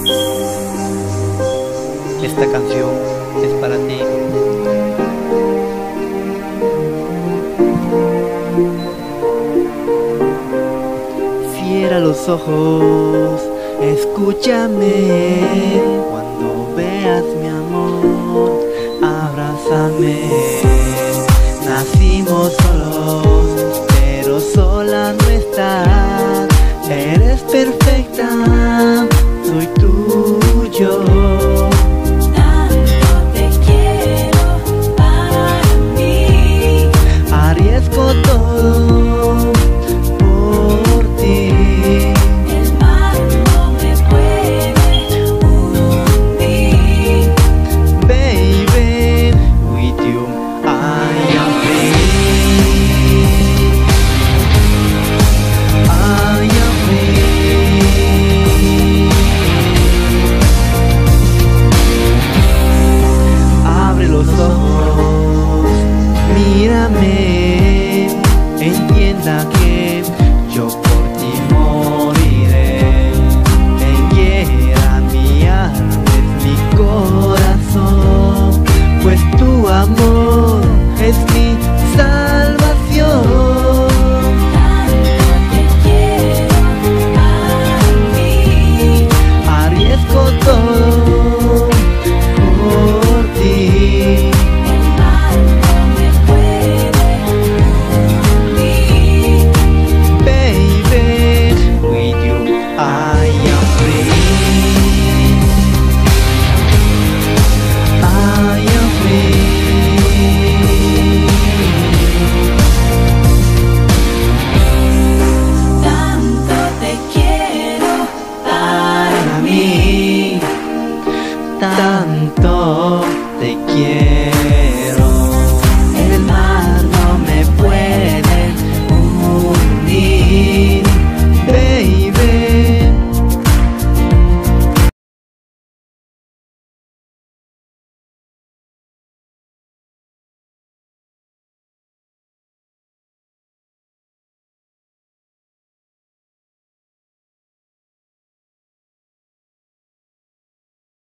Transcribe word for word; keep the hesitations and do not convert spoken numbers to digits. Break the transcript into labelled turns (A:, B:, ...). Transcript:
A: Esta canción es para ti. Cierra los ojos, escúchame. Cuando veas mi amor, abrázame. Nacimos solos, pero sola no estás. Eres perfecta, soy tuyo.
B: Tanto te quiero para mí.
A: Arriesgo todo por ti.
B: El mar no me puede hundir.
A: Baby, with you I am free. I am free. Abre los ojos, mírame, entienda que yo por ti moriré. En hiera mi alma es mi corazón, pues tu amor es mi salvación.
B: Tanto te quiero para mí.
A: Arriesgo todo por ti.
B: El mar no me puede hundir.
A: Baby, with you I am free. I am free.
B: Tanto te quiero para mí.
A: Tanto